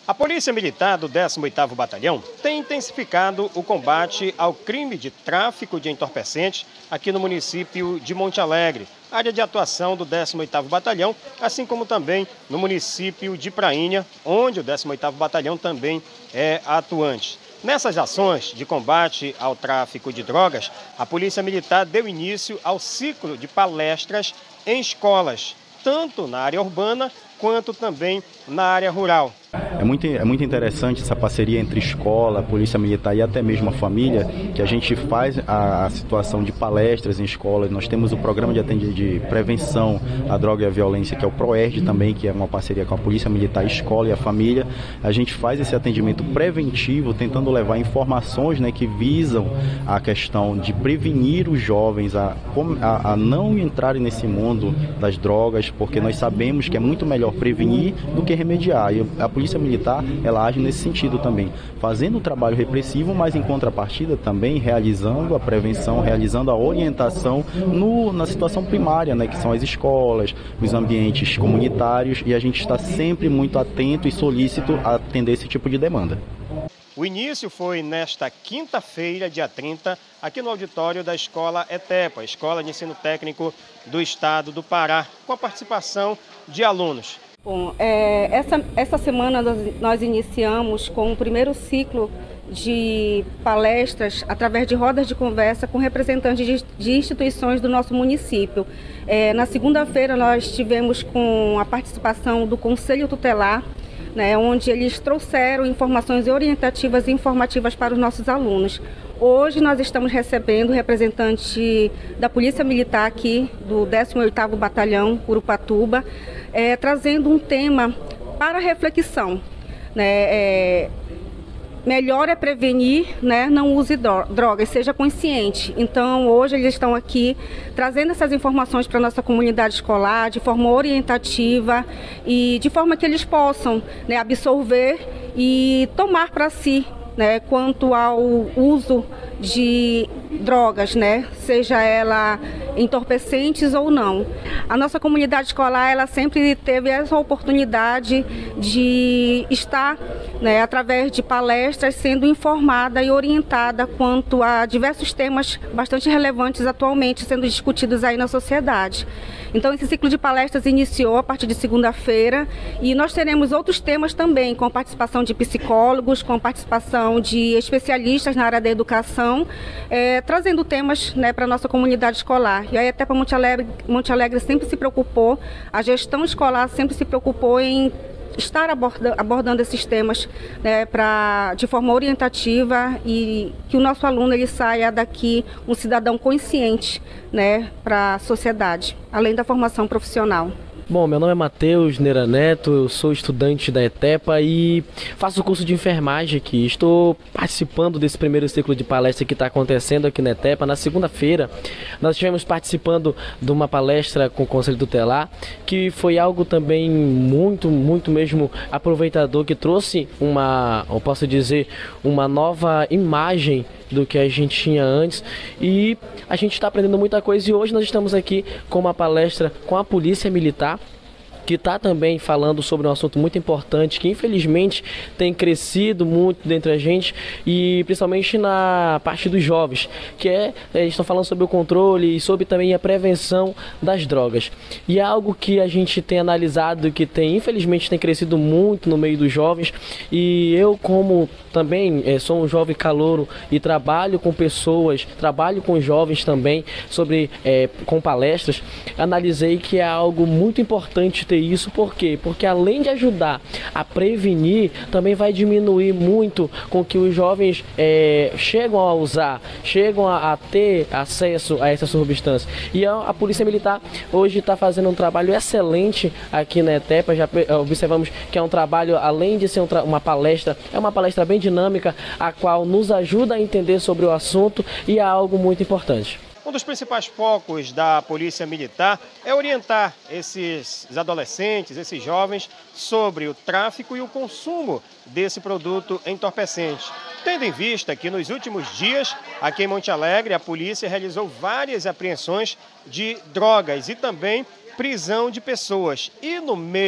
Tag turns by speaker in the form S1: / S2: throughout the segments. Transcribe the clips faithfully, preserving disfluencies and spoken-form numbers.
S1: A Polícia Militar do décimo oitavo Batalhão tem intensificado o combate ao crime de tráfico de entorpecentes aqui no município de Monte Alegre, área de atuação do décimo oitavo Batalhão, assim como também no município de Prainha, onde o décimo oitavo Batalhão também é atuante. Nessas ações de combate ao tráfico de drogas, a Polícia Militar deu início ao ciclo de palestras em escolas, tanto na área urbana quanto também na área rural.
S2: É muito, é muito interessante essa parceria entre escola, polícia militar e até mesmo a família, que a gente faz a, a situação de palestras em escolas. Nós temos o programa de, atendimento de prevenção à droga e à violência, que é o PROERD também, que é uma parceria com a polícia militar, a escola e a família. A gente faz esse atendimento preventivo, tentando levar informações, né, que visam a questão de prevenir os jovens a, a, a não entrarem nesse mundo das drogas, porque nós sabemos que é muito melhor prevenir do que remediar. E a polícia militar, ela age nesse sentido também, fazendo o trabalho repressivo, mas em contrapartida também realizando a prevenção, realizando a orientação no, na situação primária, né, que são as escolas, os ambientes comunitários, e a gente está sempre muito atento e solícito a atender esse tipo de demanda.
S1: O início foi nesta quinta-feira, dia trinta, aqui no auditório da Escola ETEPA, Escola de Ensino Técnico do Estado do Pará, com a participação de alunos.
S3: Bom, é, essa, essa semana nós, nós iniciamos com o primeiro ciclo de palestras através de rodas de conversa com representantes de, de instituições do nosso município. É, na segunda-feira nós tivemos com a participação do Conselho Tutelar, né, onde eles trouxeram informações orientativas e informativas para os nossos alunos. Hoje nós estamos recebendo representante da Polícia Militar aqui do décimo oitavo Batalhão, Urupatuba, é, trazendo um tema para reflexão. Né, é, melhor é prevenir, né, não use drogas, seja consciente. Então hoje eles estão aqui trazendo essas informações para a nossa comunidade escolar de forma orientativa e de forma que eles possam, né, absorver e tomar para si, né, quanto ao uso de drogas, né, seja ela entorpecentes ou não. A nossa comunidade escolar, ela sempre teve essa oportunidade de estar, né, através de palestras, sendo informada e orientada quanto a diversos temas bastante relevantes atualmente sendo discutidos aí na sociedade. Então esse ciclo de palestras iniciou a partir de segunda-feira e nós teremos outros temas também, com a participação de psicólogos, com a participação de especialistas na área da educação, é, trazendo temas, né, para a nossa comunidade escolar. E a ETEPA Monte Alegre, Monte Alegre sempre se preocupou, a gestão escolar sempre se preocupou em estar aborda, abordando esses temas, né, pra, de forma orientativa e que o nosso aluno ele saia daqui um cidadão consciente, né, para a sociedade, além da formação profissional.
S4: Bom, meu nome é Matheus Neira Neto, eu sou estudante da ETEPA e faço o curso de enfermagem aqui. Estou participando desse primeiro ciclo de palestra que está acontecendo aqui na ETEPA. Na segunda-feira, nós estivemos participando de uma palestra com o Conselho Tutelar, que foi algo também muito, muito mesmo aproveitador, que trouxe uma, eu posso dizer, uma nova imagem do que a gente tinha antes, e a gente está aprendendo muita coisa. E hoje nós estamos aqui com uma palestra com a Polícia Militar, que está também falando sobre um assunto muito importante, que infelizmente tem crescido muito dentre a gente, e principalmente na parte dos jovens, que é, eles estão falando sobre o controle e sobre também a prevenção das drogas. E é algo que a gente tem analisado, que tem, infelizmente tem crescido muito no meio dos jovens, e eu, como também é, sou um jovem calouro e trabalho com pessoas, trabalho com jovens também, sobre, é, com palestras, analisei que é algo muito importante ter isso. Por quê? Porque além de ajudar a prevenir, também vai diminuir muito com que os jovens é, chegam a usar, chegam a, a ter acesso a essa substância. E a, a Polícia Militar hoje está fazendo um trabalho excelente aqui na ETEPA. Já observamos que é um trabalho, além de ser um uma palestra, é uma palestra bem dinâmica, a qual nos ajuda a entender sobre o assunto, e é algo muito importante.
S1: Um dos principais focos da Polícia Militar é orientar esses adolescentes, esses jovens, sobre o tráfico e o consumo desse produto entorpecente. Tendo em vista que nos últimos dias, aqui em Monte Alegre, a polícia realizou várias apreensões de drogas e também prisão de pessoas. E no meio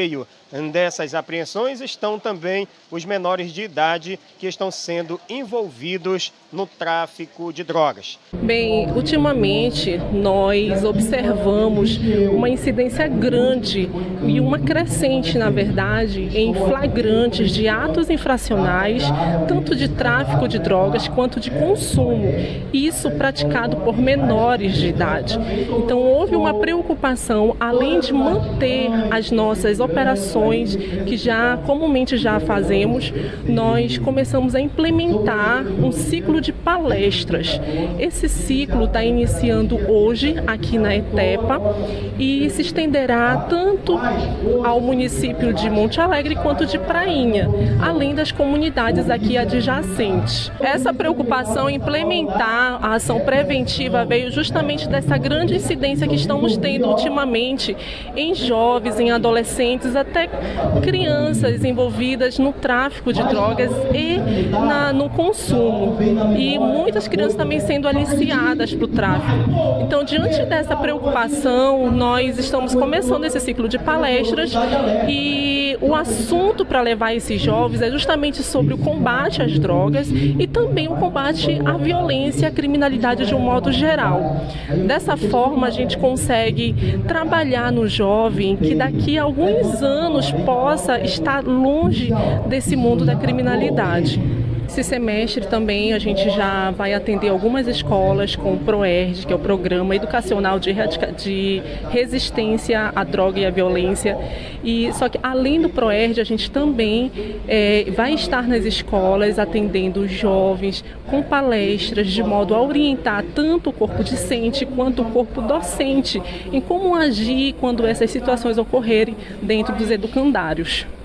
S1: dessas apreensões estão também os menores de idade que estão sendo envolvidos no tráfico de drogas.
S5: Bem, ultimamente nós observamos uma incidência grande e uma crescente, na verdade, em flagrantes de atos infracionais, tanto de tráfico de drogas quanto de consumo, isso praticado por menores de idade. Então houve uma preocupação, além de manter as nossas operações, que já comumente já fazemos, nós começamos a implementar um ciclo de palestras. Esse ciclo está iniciando hoje aqui na ETEPA e se estenderá tanto ao município de Monte Alegre quanto de Prainha, além das comunidades aqui adjacentes. Essa preocupação em implementar a ação preventiva veio justamente dessa grande incidência que estamos tendo ultimamente em jovens, em adolescentes, até crianças envolvidas no tráfico de drogas e na, no consumo. E muitas crianças também sendo aliciadas para o tráfico. Então, diante dessa preocupação, nós estamos começando esse ciclo de palestras e o assunto para levar esses jovens é justamente sobre o combate às drogas e também o combate à violência e à criminalidade de um modo geral. Dessa forma, a gente consegue trabalhar no jovem que daqui a alguns anos possa estar longe desse mundo da criminalidade. Esse semestre também a gente já vai atender algumas escolas com o PROERD, que é o Programa Educacional de, de Resistência à Droga e à Violência. E, só que além do PROERD, a gente também é, vai estar nas escolas atendendo os jovens com palestras de modo a orientar tanto o corpo discente quanto o corpo docente em como agir quando essas situações ocorrerem dentro dos educandários.